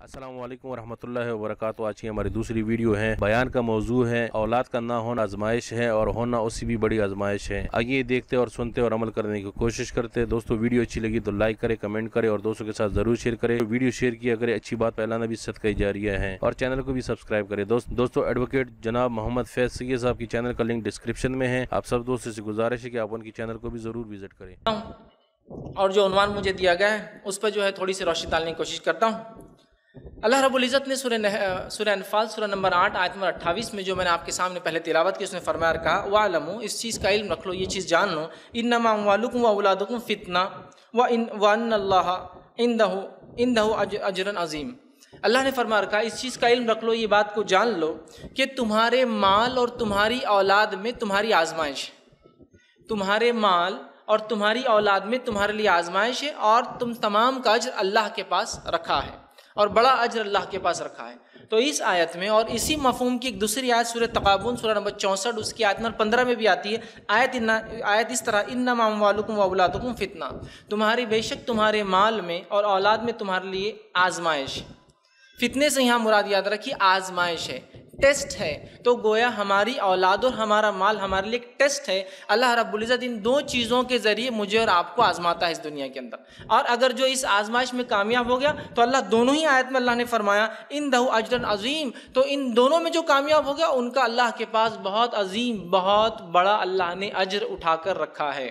अस्सलाम वालेकुम रहमतुल्लाहि व बरकातहू। आज की हमारी दूसरी वीडियो है। बयान का मौजू है औलाद का ना होना आजमाइश है और होना उससे भी बड़ी आजमाइश है। आइए देखते और सुनते और अमल करने की कोशिश करते हैं। दोस्तों वीडियो अच्छी लगी तो लाइक करें, कमेंट करें और दोस्तों के साथ जरूर शेयर करें। वीडियो शेयर किया करें, अच्छी बात फैलाना भी सदका जारिया है। और चैनल को भी सब्सक्राइब करें। दोस्तों एडवोकेट जनाब मोहम्मद फैज सैयद साहब की चैनल का लिंक डिस्क्रिप्शन में है। आप सब दोस्तों से गुजारिश है कि आप उनकी चैनल को भी जरूर विजिट करें। और जो उन्वान मुझे दिया गया है उस पर जो है थोड़ी सी रोशनी डालने की कोशिश करता हूँ। अल्लाह रब्बुल इज़्ज़त ने सूरह अनफाल सूरह नंबर 8 आयत नंबर 28 में जो मैंने आपके सामने पहले तिलावत की उसने फरमाया कहा वालमू, इस चीज़ का इल्म रख लो, ये चीज़ जान लो, इन्नमा अम्वालुकुम व औलादुकुम फितना व अन्नल्लाह इंदहु अजरन अजीम। अल्लाह ने फरमाया रखा, इस चीज़ का इल्म रख लो, ये बात को जान लो कि तुम्हारे माल और तुम्हारी औलाद में तुम्हारी आजमाइश है। तुम्हारे माल और तुम्हारी औलाद में तुम्हारे लिए आजमाइश है और तुम तमाम का अज्र अल्लाह के पास रखा है और बड़ा अज्र अल्लाह के पास रखा है। तो इस आयत में और इसी मफहूम की एक दूसरी आयत सूरह तकाबुन सूरह नंबर 64 उसकी आयत नंबर 15 में भी आती है। आयत इस तरह, इन्नमा अम्वालुकुम व औलादुकुम फितना, तुम्हारी बेशक तुम्हारे माल में और औलाद में तुम्हारे लिए आजमाइश। फितने से यहाँ मुराद याद रखिए आजमाइश है, टेस्ट है। तो गोया हमारी औलाद और हमारा माल हमारे लिए एक टेस्ट है। अल्लाह रब्बुल इज़्ज़त इन दो चीज़ों के ज़रिए मुझे और आपको आजमाता है इस दुनिया के अंदर। और अगर जो इस आजमाइश में कामयाब हो गया तो अल्लाह दोनों ही आयत में अल्लाह ने फरमाया इंदहु अजरन अजीम, तो इन दोनों में जो कामयाब हो गया उनका अल्लाह के पास बहुत अजीम, बहुत बड़ा अल्लाह ने अजर उठाकर रखा है।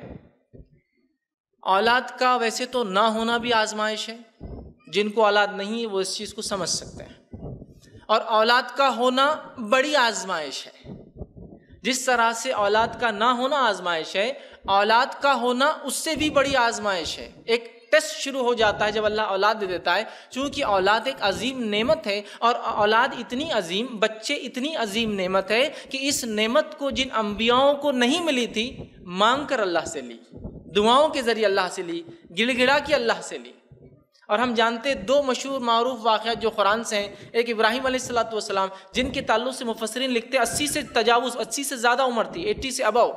औलाद का वैसे तो ना होना भी आजमाइश है, जिनको औलाद नहीं है वो इस चीज़ को समझ सकते हैं, और औलाद का होना बड़ी आजमाइश है। जिस तरह से औलाद का ना होना आजमाइश है, औलाद का होना उससे भी बड़ी आजमाइश है। एक टेस्ट शुरू हो जाता है जब अल्लाह औलाद दे देता है, चूँकि औलाद एक अजीम नेमत है और औलाद इतनी अजीम, बच्चे इतनी अजीम नेमत है कि इस नेमत को जिन अम्बियाओं को नहीं मिली थी मांग कर अल्लाह से ली, दुआओं के ज़रिए अल्लाह से ली, गिड़गिड़ा के अल्लाह से ली। और हम जानते हैं दो मशहूर मारूफ वाक़यात जो कुरान से हैं, एक इब्राहीम अलैहिस्सलातु वस्सलाम जिनके ताल्लुक़ से मुफस्सिरीन लिखते 80 से तजावुज़, 80 से ज़्यादा उम्र थी, 80 से अबव,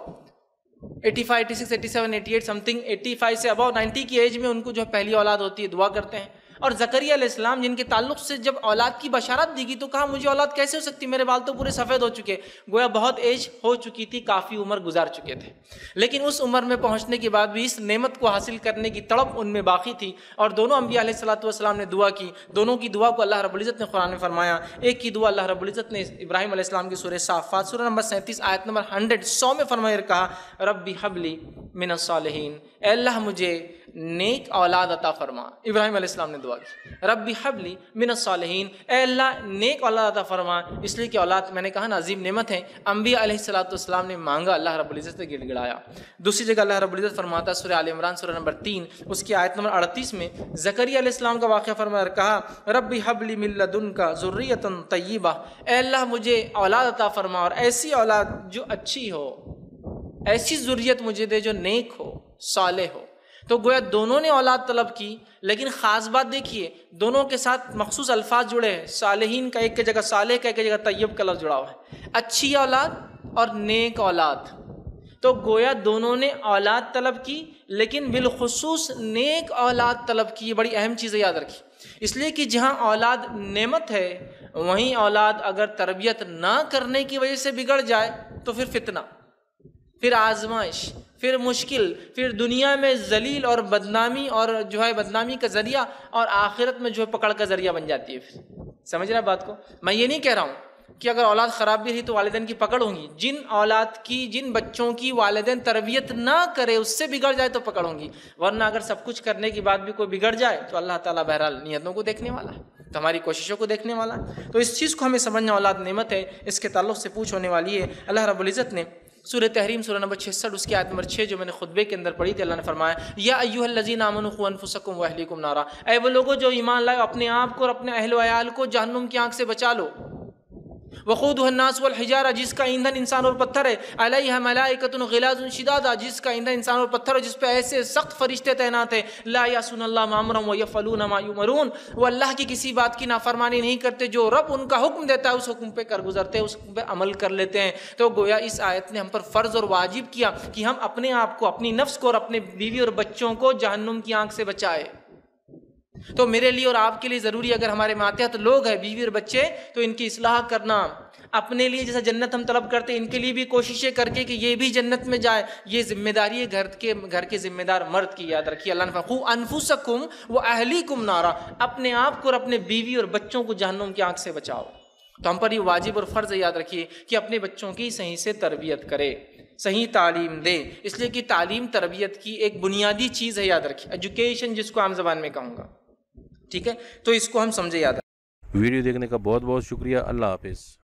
85, 86, 87, 88 समथिंग, 85 से अबव 90 की एज में उनको जो पहली औलाद होती है दुआ करते हैं। और ज़करिया अलैहिस्सलाम जिनके ताल्लुक़ से जब औलाद की बशारत दी गई तो कहा मुझे औलाद कैसे हो सकती, मेरे बाल तो पूरे सफ़ेद हो चुके, गोया बहुत एज हो चुकी थी, काफ़ी उम्र गुजार चुके थे, लेकिन उस उम्र में पहुँचने के बाद भी इस नेमत को हासिल करने की तड़प उनमें बाकी थी। और दोनों अम्बिया अलैहिस्सलातु वस्सलाम ने दुआ की, दोनों की दुआ को अल्लाह रब्बुल इज़्ज़त ने कुरान में फरमाया। एक की दुआ अल्लाह रब्बुल इज़्ज़त ने इब्राहीम अलैहिस्सलाम की सूरह साफ़ात सूरह नंबर 37 आयत नंबर 100 में फरमाया कहा रब्बी हबली मिनस सालिहीन, अल्लाह मुझे नेक औलाद अता फरमा। इब्राहीम अलैहिस्सलाम ने दुआ की रब्बी हबली मिनस सालिहीन, अल्लाह नेक औलाद अता फरमा, इसलिए कि औलाद मैंने कहा ना अजीम नेमत है। अम्बिया अलैहिस्सलातु वस्सलाम ने मांगा, अल्लाह रब्बुल इज़्ज़त ने गिड़गिड़ाया। दूसरी जगह अल्लाह रब्बुल इज़्ज़त फरमाता सूरह आल इमरान सूरह नंबर 3 उसकी आयत नंबर 38 में ज़करिया अलैहिस्सलाम का वाक़या फरमाया कहा रब्बी हबली मिन लदुनका ज़ुर्रियतन तय्यिबा, अल्लाह मुझे औलाद अता फरमा और ऐसी औलाद जो अच्छी हो, ऐसी ज़ुर्रियत मुझे दे जो नेक हो, सालेह हो। तो गोया दोनों ने औलाद तलब की, लेकिन ख़ास बात देखिए दोनों के साथ मखसूस अल्फाज जुड़े हैं। सालेहीन का एक की जगह सालेह का एक की जगह तय्यब का लफ्ज़ जुड़ा हुआ है, अच्छी औलाद और नेक औलाद। तो गोया दोनों ने औलाद तलब की, लेकिन बिलखुसूस नेक औलाद तलब की। ये बड़ी अहम चीज़ें याद रखी, इसलिए कि जहाँ औलाद नेमत है वहीं औलाद अगर तरबियत ना करने की वजह से बिगड़ जाए तो फिर फितना, फिर आजमाइश, फिर मुश्किल, फिर दुनिया में जलील और बदनामी और जो है बदनामी का ज़रिया और आखिरत में जो है पकड़ का ज़रिया बन जाती है। फिर समझ रहा बात को। मैं ये नहीं कह रहा हूँ कि अगर औलाद ख़राब भी रही तो वालिदैन की पकड़ होंगी, जिन बच्चों की वालिदैन तरबियत ना करे उससे बिगड़ जाए तो पकड़ होंगी, वरना अगर सब कुछ करने के बाद भी कोई बिगड़ जाए तो अल्लाह ताला बहरहाल नियतों को देखने वाला है, तो हमारी कोशिशों को देखने वाला है। तो इस चीज़ को हमें समझना, औलाद नेमत है, इसके ताल्लुक़ से पूछ होने वाली है। अल्लाह रब्बुल इज़्ज़त ने सूरह तहरीम सूरह नंबर 66 उसकी आयत नंबर 6 जो मैंने खुतबे के अंदर पढ़ी थी, अल्लाह ने फरमाया या अय्युहल्लज़ीना आमनू क़ू अनफुसकुम व अहलीकुम नारा, ऐ वो लोगों जो ईमान लाए अपने आप को और अपने अहल व अयाल को जहन्नुम की आग से बचा लो। वक़ूदुहन्नास वल हिजारा, जिसका ईंधन इंसान और पत्थर है, अलैहा मलाइकतुन ग़िलाज़ुन शिदादा, जिसका ईंधन इंसान और पत्थर है, जिस पे ऐसे सख्त फरिश्ते तैनात हैं, ला यासूनल्लाह मा अमरहुम व यफ़अलूना मा युमरून, वो अल्लाह की किसी बात की नाफरमानी नहीं करते, जो रब उनका हुक्म देता है उस हुक्म पे कर गुजरते हैं, उस हुक्म पे अमल कर लेते हैं। तो गोया इस आयत ने हम पर फ़र्ज़ और वाजिब किया कि हम अपने आप को, अपनी नफ्स को और अपने बीवी और बच्चों को जहन्नुम की आग से बचाए। تو میرے لیے اور آپ کے لیے ضروری، اگر ہمارے ماتحت لوگ ہیں، بیوی اور بچے، تو ان کی اصلاح کرنا، اپنے لیے جیسا جنت ہم طلب کرتے ہیں ان کے لیے بھی کوششیں کر کے کہ یہ بھی جنت میں جائے، یہ ذمہ داری ہے گھر کے ذمہ دار مرد کی، یاد رکھیے۔ اللہ نے قوا انفسکم واہلیکم نارا، اپنے آپ کو اور اپنے بیوی اور بچوں کو جہنم کی آنکھ سے بچاؤ۔ تو ہم پر یہ واجب اور فرض ہے، یاد رکھیے، کہ اپنے بچوں کی صحیح سے تربیت کرے، صحیح تعلیم دے، اس لیے کہ تعلیم تربیت کی ایک بنیادی چیز ہے، یاد رکھیے، ایجوکیشن جس کو عام زبان میں کہوں گا، ٹھیک ہے؟ تو اس کو ہم سمجھے، یاد رکھیں۔ ویڈیو دیکھنے کا بہت بہت شکریہ، اللہ حافظ۔